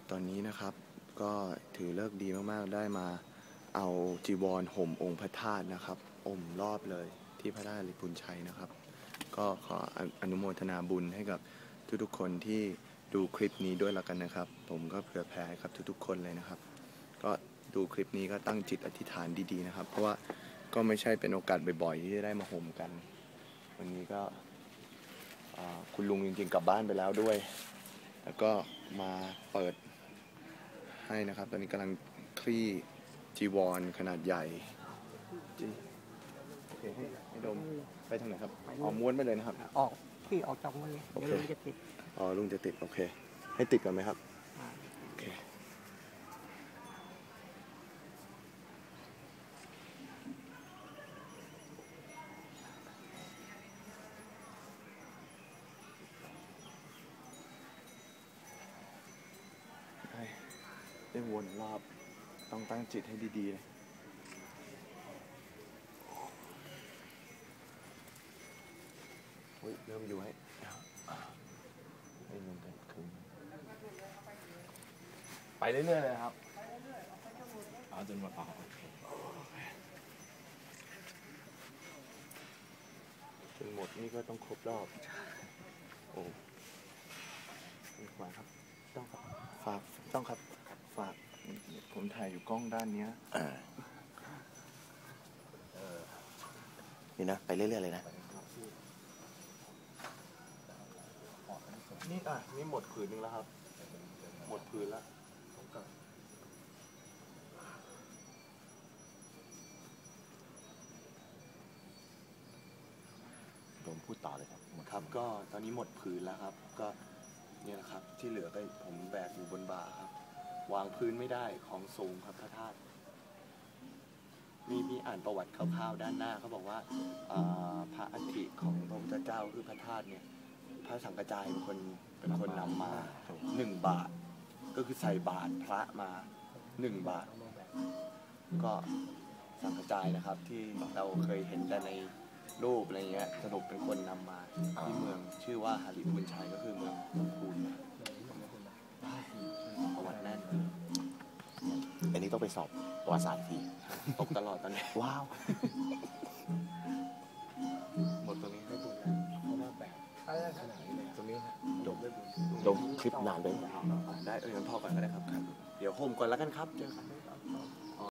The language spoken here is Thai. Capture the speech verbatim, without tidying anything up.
ตอนนี้นะครับก็ถือเลิกดีมากๆได้มาเอาจีวรห่มองค์พระธาตุนะครับอมรอบเลยที่พระธาตุหลิปุนชัยนะครับก็ขออนุโมทนาบุญให้กับทุกๆคนที่ดูคลิปนี้ด้วยละกันนะครับผมก็เผื่อแผ่ให้กับทุกๆคนเลยนะครับก็ดูคลิปนี้ก็ตั้งจิตอธิษฐานดีๆนะครับเพราะว่าก็ไม่ใช่เป็นโอกาสบ่อยๆที่จะได้มาห่มกันวันนี้ก็คุณลุงจริงๆกลับบ้านไปแล้วด้วยแล้วก็มาเปิดให้นะครับตอนนี้กำลังคลี่จีวรขนาดใหญ่จีโอเคให้ให้ดมไปทางไหนครับอ๋อม้วนไปเลยนะครับออกที่ออกจากมือเดี๋ยวลุงจะติดอ๋อลุงจะติดโอเคให้ติดก่อนไหมครับโอเคได้วนรอบต้องตั้งจิตให้ดีๆเลยเริ่มอยู่ให้ให้ลงกันคืนไปเรื่อยๆเลยครับเอาจนหมดจนหมดนี่ก็ต้องครบรอบโอ้ฝากครับต้องครับฝากต้องครับฝากผมถ่ายอยู่กล้องด้านนี้อ่านี่นะไปเรื่อยๆเลยนะนี่อ่ะนี่หมดผืนนึงแล้วครับหมดผืนแล้วผมพูดต่อเลยครับครับก็ตอนนี้หมดผืนแล้วครับก็เนี่ยนะครับที่เหลือก็ผมแบกอยู่บนบ่าครับวางพื้นไม่ได้ของสูงครับพระธาตุมีมีอ่านประวัติคร่าวๆด้านหน้าเขาบอกว่าพระอัฐิของพระพุทธเจ้าคือพระธาตุเนี่ยพระสังฆจายเป็นคนเป็นคนนำมาหนึ่งบาทก็คือใส่บาตรพระมาหนึ่งบาทก็สังฆจายนะครับที่เราเคยเห็นแต่ในรูปอะไรเงี้ยสรุปเป็นคนนำมาที่เมืองชื่อว่าหฤบุญชัยก็คือเมืองคูนประวัติแน่นอันนี้ต้องไปสอบประวัติศาสตร์ทีตกตลอดตอนนี้ว้าวหมดตรงนี้ให้บุญแล้วเพราะว่าแบบตรงนี้ดมได้บุญดมคลิปนานไปได้เอองั้นพอก่อนก็ได้ครับเดี๋ยวโฮมก่อนแล้วกันครับเจอกัน